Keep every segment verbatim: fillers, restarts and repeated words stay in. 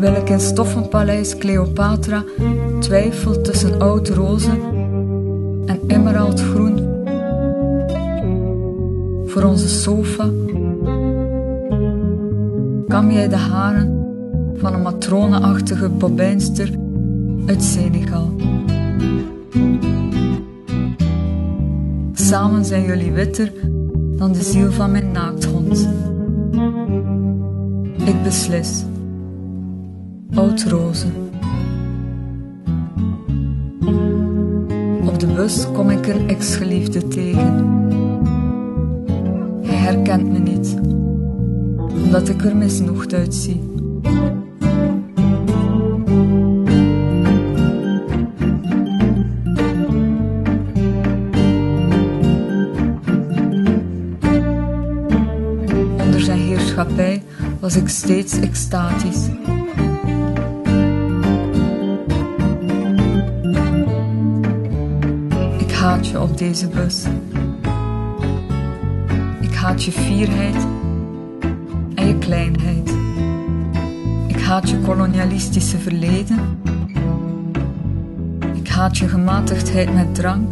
terwijl ik in Stoffenpaleis Cleopatra twijfel tussen oud roze en emeraldgroen. Voor onze sofa kam jij de haren van een matroneachtige bobijnster uit Senegal. Samen zijn jullie witter dan de ziel van mijn naakthond. Ik beslis. Oud roze. Op de bus kom ik een ex-geliefde tegen. Hij herkent me niet, omdat ik er misnoegd uitzie. Onder zijn heerschappij was ik steeds extatisch. Ik haat je op deze bus. Ik haat je fierheid en je kleinheid. Ik haat je kolonialistische verleden. Ik haat je gematigdheid met drank.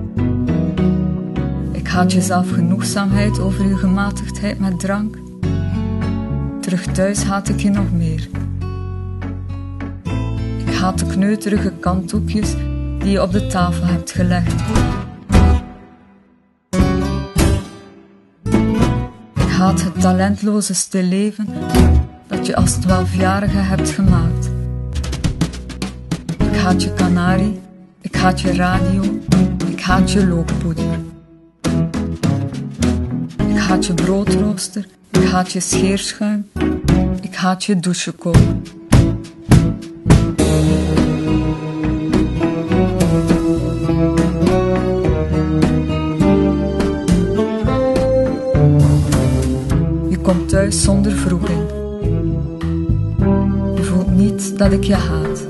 Ik haat je zelfgenoegzaamheid over je gematigdheid met drank. Terug thuis haat ik je nog meer. Ik haat de kneuterige kantdoekjes die je op de tafel hebt gelegd. Ik haat het talentloze stilleven dat je als twaalfjarige hebt gemaakt. Ik haat je kanarie, ik haat je radio, ik haat je lookpoeder. Ik haat je broodrooster, ik haat je scheerschuim, ik haat je douchekool. Je komt thuis zonder wroeging. Je voelt niet dat ik je haat.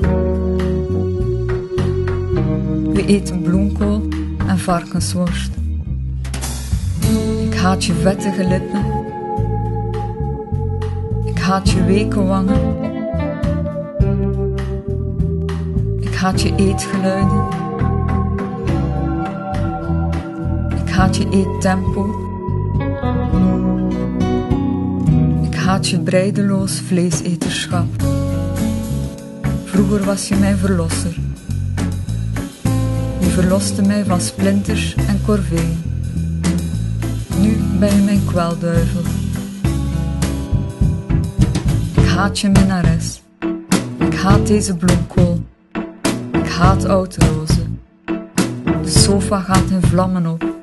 We eten bloemkool en varkensworst. Ik haat je vettige lippen. Ik haat je weke wangen. Ik haat je eetgeluiden. Ik haat je eettempo. Ik haat je breideloos vleeseterschap. Vroeger was je mijn verlosser. Je verloste mij van splinters en corveeën. Nu ben je mijn kwelduivel. Ik haat je minnares. Ik haat deze bloemkool. Ik haat oud roze. De sofa gaat in vlammen op.